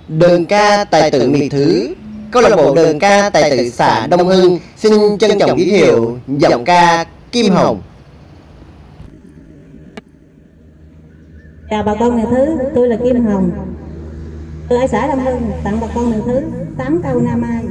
Đơn ca tài tử miệt thứ, câu lạc bộ đơn ca tài tử xã Đông Hưng xin trân trọng giới thiệu giọng ca Kim Hồng. Chào bà con miền thứ, tôi là Kim Hồng. Tôi ở xã Đông Hưng tặng bà con miền thứ 8 câu Nam Ai.